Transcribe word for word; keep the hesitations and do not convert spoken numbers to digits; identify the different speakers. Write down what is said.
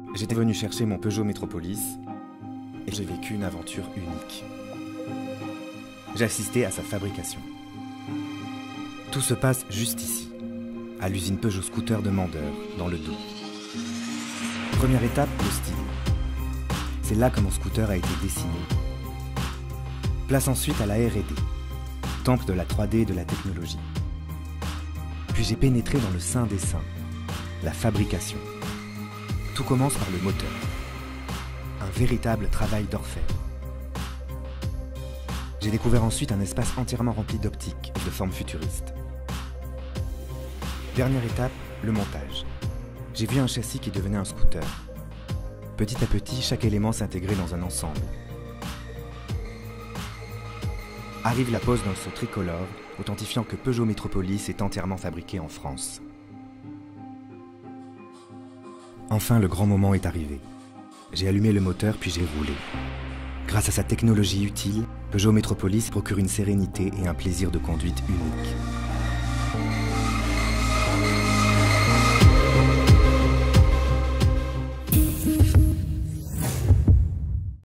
Speaker 1: J'étais venu chercher mon Peugeot Métropolis et j'ai vécu une aventure unique. J'ai assisté à sa fabrication. Tout se passe juste ici, à l'usine Peugeot Scooter de Mandeur, dans le Doubs. Première étape, le style. C'est là que mon scooter a été dessiné. Place ensuite à la R et D, temple de la trois D et de la technologie. Puis j'ai pénétré dans le sein des seins, la fabrication. Tout commence par le moteur. Un véritable travail d'orfèvre. J'ai découvert ensuite un espace entièrement rempli d'optiques et de formes futuristes. Dernière étape, le montage. J'ai vu un châssis qui devenait un scooter. Petit à petit, chaque élément s'intégrait dans un ensemble. Arrive la pose d'un saut tricolore, authentifiant que Peugeot Métropolis est entièrement fabriqué en France. Enfin, le grand moment est arrivé. J'ai allumé le moteur puis j'ai roulé. Grâce à sa technologie utile, Peugeot Métropolis procure une sérénité et un plaisir de conduite unique.